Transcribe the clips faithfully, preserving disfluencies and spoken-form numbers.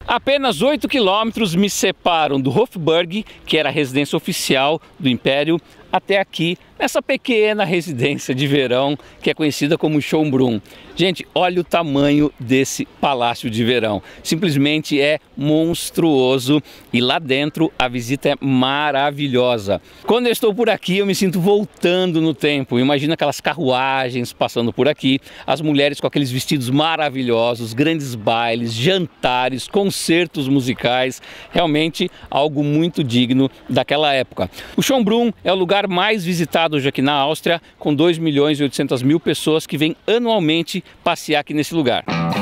Apenas oito quilômetros me separam do Hofburg, que era a residência oficial do Império, até aqui, nessa pequena residência de verão que é conhecida como Schönbrunn. Gente, olha o tamanho desse palácio de verão. Simplesmente é monstruoso e lá dentro a visita é maravilhosa. Quando eu estou por aqui, eu me sinto voltando no tempo. Imagina aquelas carruagens passando por aqui, as mulheres com aqueles vestidos maravilhosos, grandes bailes, jantares, concertos musicais. Realmente algo muito digno daquela época. O Schönbrunn é o lugar mais visitado hoje aqui na Áustria, com dois milhões e oitocentas mil pessoas que vêm anualmente passear aqui nesse lugar.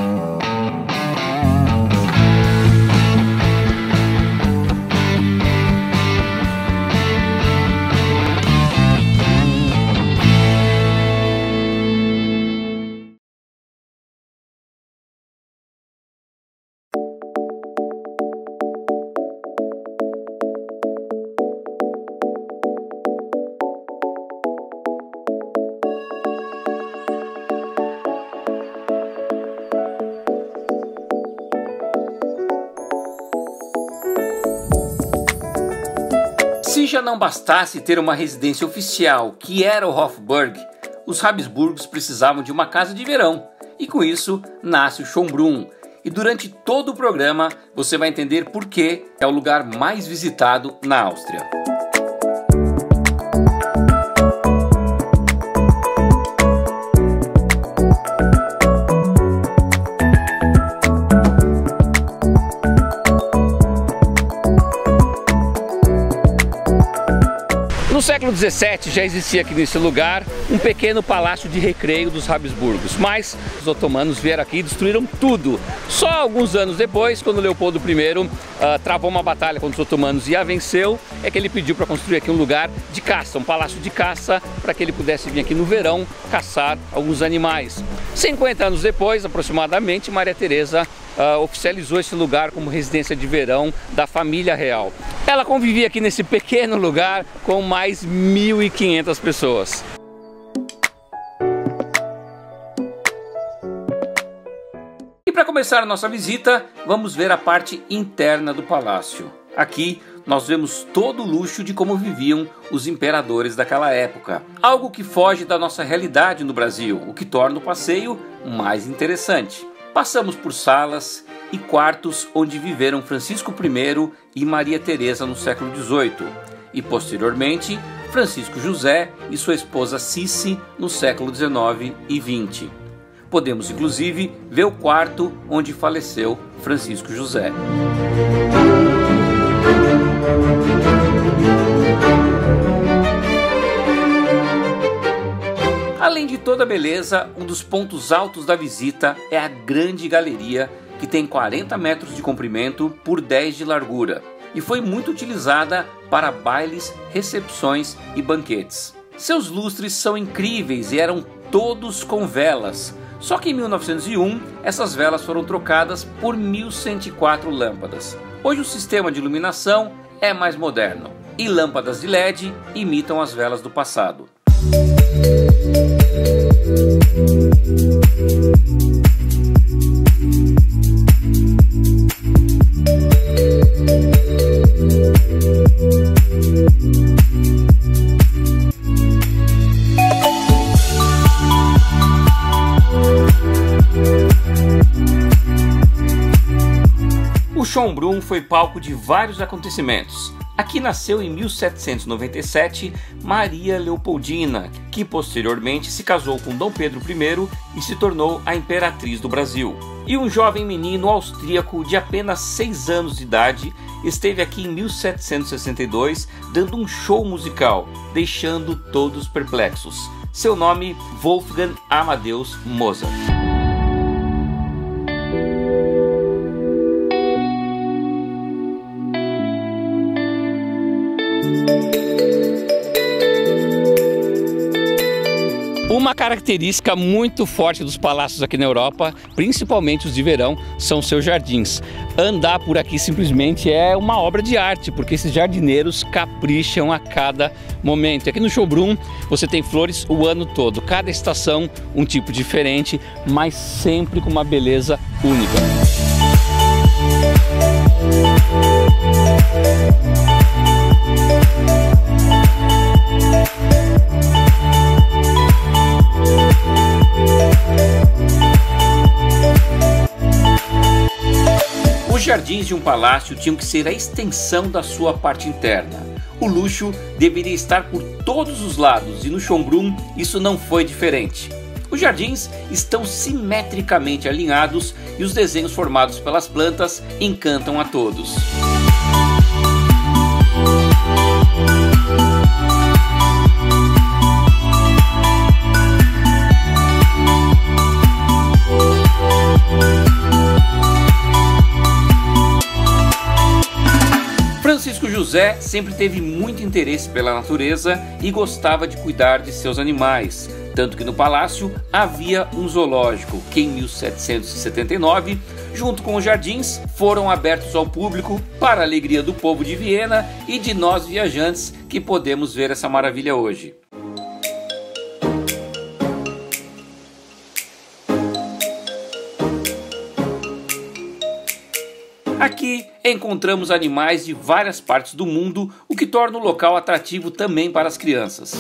Se já não bastasse ter uma residência oficial, que era o Hofburg, os Habsburgos precisavam de uma casa de verão, e com isso nasce o Schönbrunn. E durante todo o programa você vai entender por que é o lugar mais visitado na Áustria. No século dezessete já existia aqui nesse lugar um pequeno palácio de recreio dos Habsburgos, mas os otomanos vieram aqui e destruíram tudo. Só alguns anos depois, quando Leopoldo I uh, travou uma batalha contra os otomanos e a venceu, é que ele pediu para construir aqui um lugar de caça, um palácio de caça, para que ele pudesse vir aqui no verão caçar alguns animais. cinquenta anos depois, aproximadamente, Maria Teresa Uh, oficializou esse lugar como residência de verão da família real. Ela convivia aqui nesse pequeno lugar com mais mil e quinhentas pessoas. E para começar a nossa visita, vamos ver a parte interna do palácio. Aqui nós vemos todo o luxo de como viviam os imperadores daquela época. Algo que foge da nossa realidade no Brasil, o que torna o passeio mais interessante. Passamos por salas e quartos onde viveram Francisco I e Maria Teresa no século dezoito e posteriormente Francisco José e sua esposa Cici no século dezenove e vinte. Podemos inclusive ver o quarto onde faleceu Francisco José. Além de toda a beleza, um dos pontos altos da visita é a grande galeria, que tem quarenta metros de comprimento por dez de largura e foi muito utilizada para bailes, recepções e banquetes. Seus lustres são incríveis e eram todos com velas, só que em mil novecentos e um essas velas foram trocadas por mil cento e quatro lâmpadas. Hoje o sistema de iluminação é mais moderno e lâmpadas de L E D imitam as velas do passado. O Schönbrunn foi palco de vários acontecimentos. Aqui nasceu em mil setecentos e noventa e sete Maria Leopoldina, que posteriormente se casou com Dom Pedro I e se tornou a imperatriz do Brasil. E um jovem menino austríaco de apenas seis anos de idade esteve aqui em mil setecentos e sessenta e dois dando um show musical, deixando todos perplexos. Seu nome, Wolfgang Amadeus Mozart. Uma característica muito forte dos palácios aqui na Europa, principalmente os de verão, são seus jardins. Andar por aqui simplesmente é uma obra de arte, porque esses jardineiros capricham a cada momento. Aqui no Schönbrunn você tem flores o ano todo, cada estação um tipo diferente, mas sempre com uma beleza única. Os jardins de um palácio tinham que ser a extensão da sua parte interna. O luxo deveria estar por todos os lados e no Schönbrunn isso não foi diferente. Os jardins estão simetricamente alinhados e os desenhos formados pelas plantas encantam a todos. Francisco José sempre teve muito interesse pela natureza e gostava de cuidar de seus animais, tanto que no palácio havia um zoológico que em mil setecentos e setenta e nove, junto com os jardins, foram abertos ao público para a alegria do povo de Viena e de nós viajantes que podemos ver essa maravilha hoje. Aqui encontramos animais de várias partes do mundo, o que torna o local atrativo também para as crianças.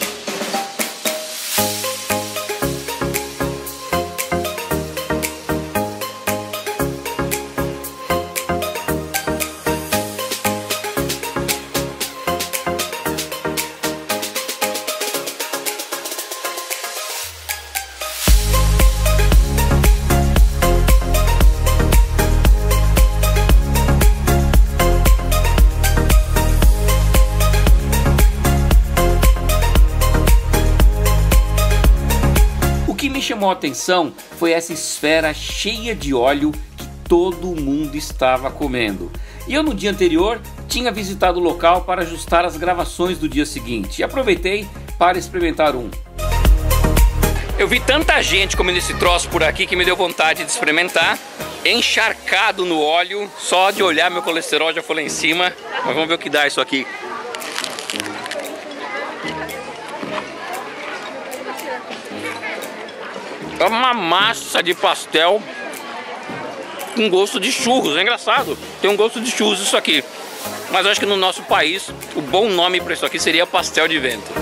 O que me chamou a atenção foi essa esfera cheia de óleo que todo mundo estava comendo. E eu no dia anterior tinha visitado o local para ajustar as gravações do dia seguinte e aproveitei para experimentar um. Eu vi tanta gente comendo esse troço por aqui que me deu vontade de experimentar. Encharcado no óleo, só de olhar meu colesterol já foi lá em cima. Mas vamos ver o que dá isso aqui. É uma massa de pastel com gosto de churros, é engraçado, tem um gosto de churros isso aqui. Mas eu acho que no nosso país, o bom nome para isso aqui seria pastel de vento.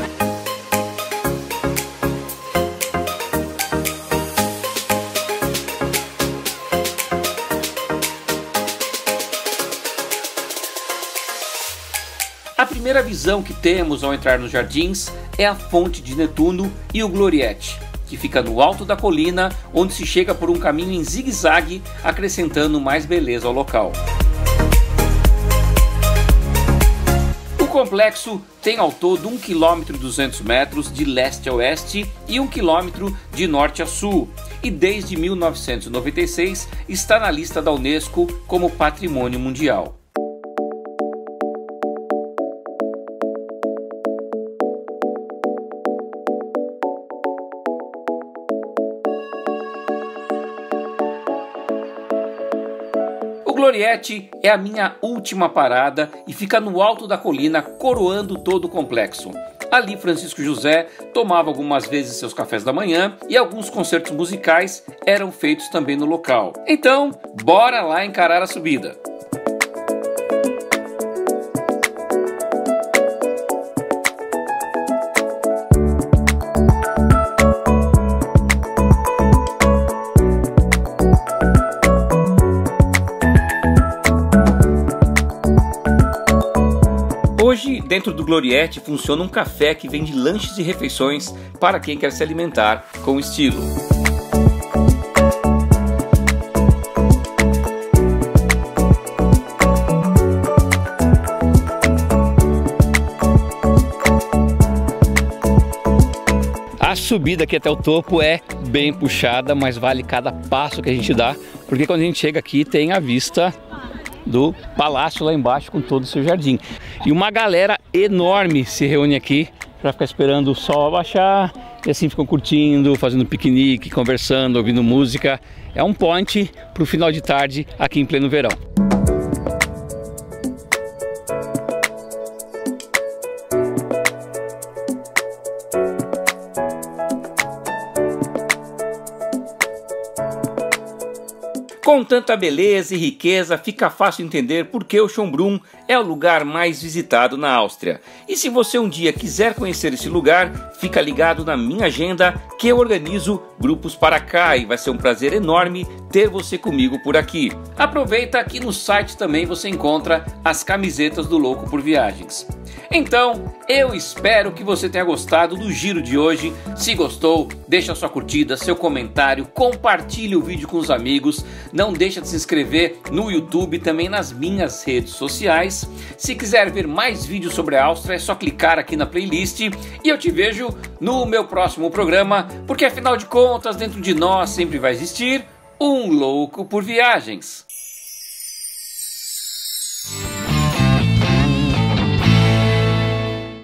A primeira visão que temos ao entrar nos jardins é a fonte de Netuno e o Gloriette, que fica no alto da colina, onde se chega por um caminho em zigue-zague, acrescentando mais beleza ao local. O complexo tem ao todo um quilômetro e duzentos metros de leste a oeste e um quilômetro de norte a sul, e desde mil novecentos e noventa e seis está na lista da Unesco como Patrimônio Mundial. O Gloriette é a minha última parada e fica no alto da colina, coroando todo o complexo. Ali Francisco José tomava algumas vezes seus cafés da manhã e alguns concertos musicais eram feitos também no local. Então, bora lá encarar a subida! Hoje, dentro do Gloriette, funciona um café que vende lanches e refeições para quem quer se alimentar com estilo. A subida aqui até o topo é bem puxada, mas vale cada passo que a gente dá, porque quando a gente chega aqui tem a vista do palácio lá embaixo com todo o seu jardim. E uma galera enorme se reúne aqui para ficar esperando o sol abaixar e assim ficam curtindo, fazendo piquenique, conversando, ouvindo música. É um point para o final de tarde aqui em pleno verão. Com tanta beleza e riqueza, fica fácil entender por que o Schönbrunn é o lugar mais visitado na Áustria. E se você um dia quiser conhecer esse lugar, fica ligado na minha agenda que eu organizo grupos para cá e vai ser um prazer enorme ter você comigo por aqui. Aproveita que no site também você encontra as camisetas do Louco por Viagens. Então, eu espero que você tenha gostado do giro de hoje. Se gostou, deixa sua curtida, seu comentário, compartilhe o vídeo com os amigos. Não deixa de se inscrever no YouTube e também nas minhas redes sociais. Se quiser ver mais vídeos sobre a Áustria, é só clicar aqui na playlist e eu te vejo no meu próximo programa, porque afinal de contas, dentro de nós sempre vai existir um louco por viagens.